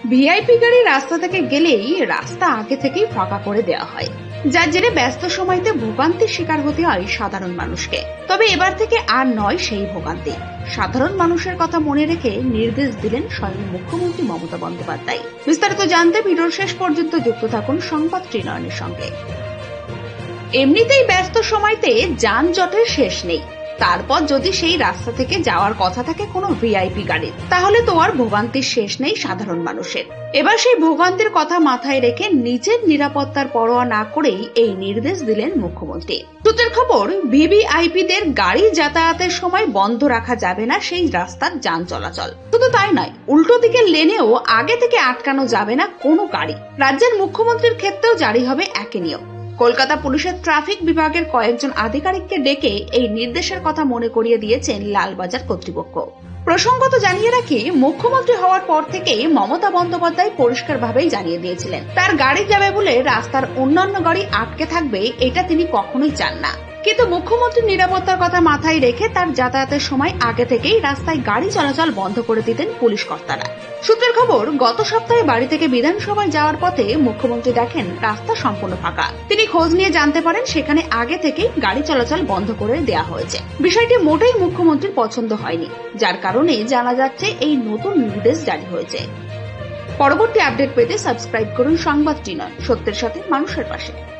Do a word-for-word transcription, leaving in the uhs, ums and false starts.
VIP গাড়ি রাস্তা থেকে গেলেই রাস্তা আগে থেকেই ফাঁকা করে দেওয়া হয়, যার জেরে ব্যস্ত সময়তে ভোগান্তির শিকার হতে হয় সাধারণ মানুষকে। তবে এবার থেকে আর নয় সেই ভোগান্তি। সাধারণ মানুষের কথা মনে রেখে নির্দেশ দিলেন স্বয়ং মুখ্যমন্ত্রী মমতা বন্দ্যোপাধ্যায়। বিস্তারিত জানতে ভিডিওর শেষ পর্যন্ত যুক্ত থাকুন সংবাদ ত্রিনয়নের সঙ্গে। এমনিতেই ব্যস্ত সময়তে যানজটের শেষ নেই, তারপর যদি সেই রাস্তা থেকে যাওয়ার কথা থাকে কোনো ভিআইপি গাড়ির, তাহলে তো আর ভোগান্তির শেষ নেই সাধারণ মানুষের। এবার সেই ভোগান্তির কথা মাথায় রেখে নিজের নিরাপত্তার পরোয়া না করেই এই নির্দেশ দিলেন মুখ্যমন্ত্রী। সূত্রের খবর, ভিভিআইপিদের গাড়ি যাতায়াতের সময় বন্ধ রাখা যাবে না সেই রাস্তার যান চলাচল। শুধু তাই নয়, উল্টো দিকের লেনেও আগে থেকে আটকানো যাবে না কোনো গাড়ি। রাজ্যের মুখ্যমন্ত্রীর ক্ষেত্রেও জারি হবে একই নিয়ম। কলকাতা পুলিশের ট্রাফিক বিভাগের কয়েকজন আধিকারিককে ডেকে এই নির্দেশের কথা মনে করিয়ে দিয়েছেন লালবাজার কর্তৃপক্ষ। প্রসঙ্গত জানিয়ে রাখি, মুখ্যমন্ত্রী হওয়ার পর থেকেই মমতা বন্দ্যোপাধ্যায় পরিষ্কারভাবেই জানিয়ে দিয়েছিলেন তার গাড়ি যাবে বলে রাস্তার অন্যান্য গাড়ি আটকে থাকবে, এটা তিনি কখনোই চান না। কিন্তু মুখ্যমন্ত্রীর নিরাপত্তার কথা মাথায় রেখে তার যাতায়াতের সময় আগে থেকেই রাস্তায় গাড়ি চলাচল বন্ধ করে দিতেন পুলিশ কর্তারা। সূত্রের খবর, গত সপ্তাহে বাড়ি থেকে বিধানসভায় যাওয়ার পথে মুখ্যমন্ত্রী দেখেন রাস্তা সম্পূর্ণ ফাঁকা। তিনি খোঁজ নিয়ে জানতে পারেন সেখানে আগে থেকেই গাড়ি চলাচল বন্ধ করে দেওয়া হয়েছে। বিষয়টি মোটেই মুখ্যমন্ত্রীর পছন্দ হয়নি, যার কারণে জানা যাচ্ছে এই নতুন নির্দেশ জারি হয়েছে। পরবর্তী আপডেট পেতে সাবস্ক্রাইব করুন সংবাদ ত্রিনয়ন, সত্যের সাথে মানুষের পাশে।